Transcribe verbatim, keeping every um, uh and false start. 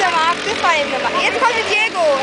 gemacht, das war ihm gemacht. Jetzt kommt der Diego.